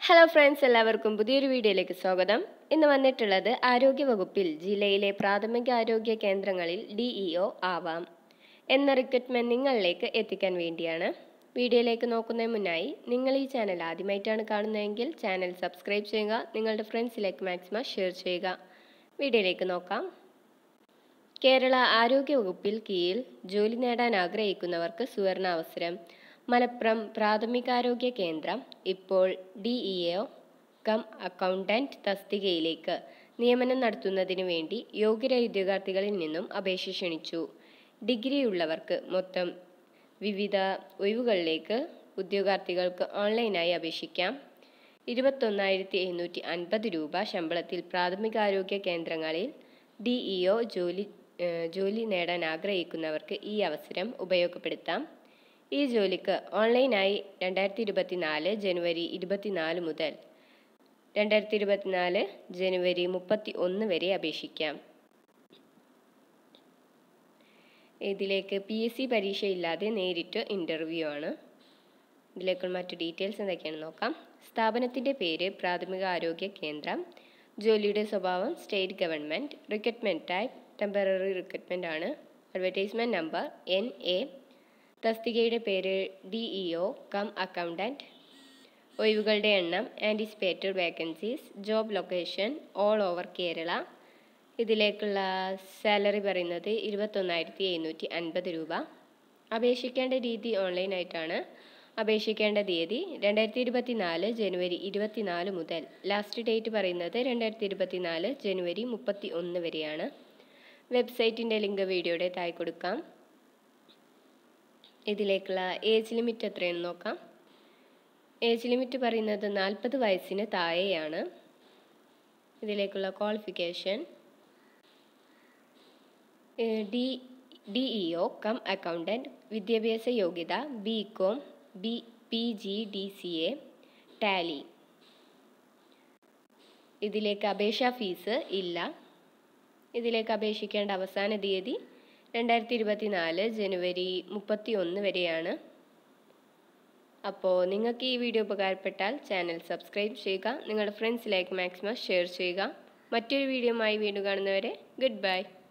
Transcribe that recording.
Hello friends, എല്ലാവർക്കും പുതിയൊരു വീഡിയോയിലേക്ക് സ്വാഗതം. ഇന്ന് വന്നിട്ടുള്ളത് ആരോഗ്യവകുപ്പിൽ ജില്ലയിലെ പ്രാഥമിക ആരോഗ്യ കേന്ദ്രങ്ങളിൽ DEO ആവാം എന്ന റിക്രൂട്ട്മെന്റ് നിങ്ങളിലേക്ക് എത്തിക്കാൻ വേണ്ടിയാണ്. വീഡിയോയിലേക്ക് നോക്കുന്നതിന് മുന്നായി നിങ്ങൾ ഈ ചാനൽ ആദ്യമായിട്ടാണ് കാണുന്നതെങ്കിൽ ചാനൽ സബ്സ്ക്രൈബ് ചെയ്യുക, നിങ്ങളുടെ ഫ്രണ്ട്സിലേക്ക് മാക്സിമം ഷെയർ ചെയ്യുക. വീഡിയോയിലേക്ക് നോക്കാം. കേരള ആരോഗ്യവകുപ്പിൽ കീഴിൽ ജോലി നേടാൻ ആഗ്രഹിക്കുന്നവർക്ക് സുവർണാവസരം. മലപ്പുറം പ്രാഥമികാരോഗ്യ കേന്ദ്രം ഇപ്പോൾ DEO അക്കൗണ്ടന്റ് തസ്തികയിലേക്ക് നിയമനം നടത്തുന്നതിന് വേണ്ടി യോഗ്യരായ ഉദ്യോഗാർത്ഥികളിൽ നിന്നും അപേക്ഷ ക്ഷണിച്ചു. ഡിഗ്രിയുള്ളവർക്ക് മൊത്തം വിവിധ ഒഴിവുകളിലേക്ക് ഉദ്യോഗാർത്ഥികൾക്ക് ഓൺലൈനായി അപേക്ഷിക്കാം. 21,750 രൂപ ശമ്പളത്തിൽ പ്രാഥമികാരോഗ്യ കേന്ദ്രങ്ങളിൽ DEO ജോലി നേടാൻ ആഗ്രഹിക്കുന്നവർക്ക് ഈ അവസരം ഉപയോഗപ്പെടുത്താം. ഈ ജോലിക്ക് ഓൺലൈനായി 2024 ജനുവരി 24 മുതൽ 2024 ജനുവരി 31 വരെ അപേക്ഷിക്കാം. ഇതിലേക്ക് PSC പരീക്ഷയില്ലാതെ നേരിട്ട് ഇൻ്റർവ്യൂ ആണ്. ഇതിലേക്കുള്ള മറ്റു ഡീറ്റെയിൽസ് എന്തൊക്കെയാണെന്ന് നോക്കാം. സ്ഥാപനത്തിൻ്റെ പേര് പ്രാഥമിക ആരോഗ്യ കേന്ദ്രം. ജോലിയുടെ സ്വഭാവം state government. Recruitment type temporary recruitment ആണ്. Advertisement number NA. തസ്തികയുടെ പേര് DEO അക്കൗണ്ടന്റ്. ഒഴിവുകളുടെ എണ്ണം anticipated vacancies. Job location all over Kerala. ഇതിലേക്കുള്ള സാലറി പറയുന്നത് 21,750 രൂപ. അപേക്ഷിക്കേണ്ട രീതി ഓൺലൈനായിട്ടാണ്. അപേക്ഷിക്കേണ്ട തീയതി 2024 ജനുവരി 24 മുതൽ ലാസ്റ്റ് ഡേറ്റ് പറയുന്നത് 2024 ജനുവരി 31 വരെയാണ്. വെബ്സൈറ്റിൻ്റെ ലിങ്ക് വീഡിയോയുടെ താഴെ കൊടുക്കാം. ഇതിലേക്കുള്ള ഏജ് ലിമിറ്റ് എത്രയാണെന്ന് നോക്കാം. ഏജ് ലിമിറ്റ് പറയുന്നത് 40 വയസ്സിന് താഴെയാണ്. ഇതിലേക്കുള്ള ക്വാളിഫിക്കേഷൻ DEO അക്കൗണ്ടന്റ്. വിദ്യാഭ്യാസ യോഗ്യത BCom, PGDCA, ടാലി. ഇതിലേക്ക് അപേക്ഷാ ഫീസ് ഇല്ല. ഇതിലേക്ക് അപേക്ഷിക്കേണ്ട അവസാന തീയതി 2024 ജനുവരി 31 വരെയാണ്. അപ്പോൾ നിങ്ങൾക്ക് ഈ വീഡിയോ ഉപകാരപ്പെട്ടാൽ ചാനൽ സബ്സ്ക്രൈബ് ചെയ്യുക, നിങ്ങളുടെ ഫ്രണ്ട്സിലേക്ക് മാക്സിമം ഷെയർ ചെയ്യുക. മറ്റൊരു വീഡിയോയുമായി വീണ്ടും കാണുന്നവരെ ഗുഡ് ബൈ.